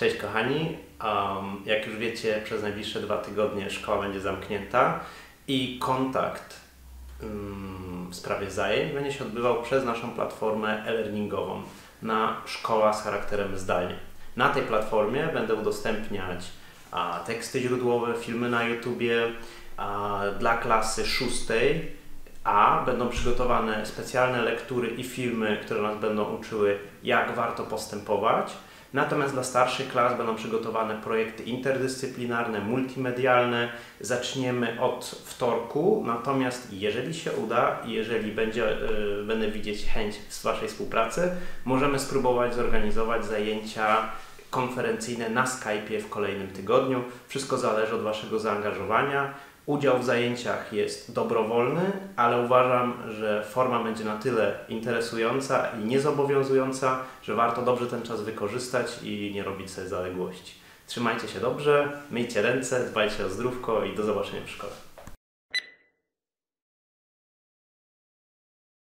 Cześć kochani, jak już wiecie, przez najbliższe 2 tygodnie szkoła będzie zamknięta i kontakt w sprawie zajęć będzie się odbywał przez naszą platformę e-learningową na Szkoła z charakterem zdalnie. Na tej platformie będę udostępniać teksty źródłowe, filmy na YouTubie dla klasy 6. Będą przygotowane specjalne lektury i filmy, które nas będą uczyły, jak warto postępować. Natomiast dla starszych klas będą przygotowane projekty interdyscyplinarne, multimedialne. Zaczniemy od wtorku, natomiast jeżeli się uda i jeżeli będę widzieć chęć z Waszej współpracy, możemy spróbować zorganizować zajęcia konferencyjne na Skype'ie w kolejnym tygodniu. Wszystko zależy od Waszego zaangażowania. Udział w zajęciach jest dobrowolny, ale uważam, że forma będzie na tyle interesująca i niezobowiązująca, że warto dobrze ten czas wykorzystać i nie robić sobie zaległości. Trzymajcie się dobrze, myjcie ręce, dbajcie o zdrówko i do zobaczenia w szkole.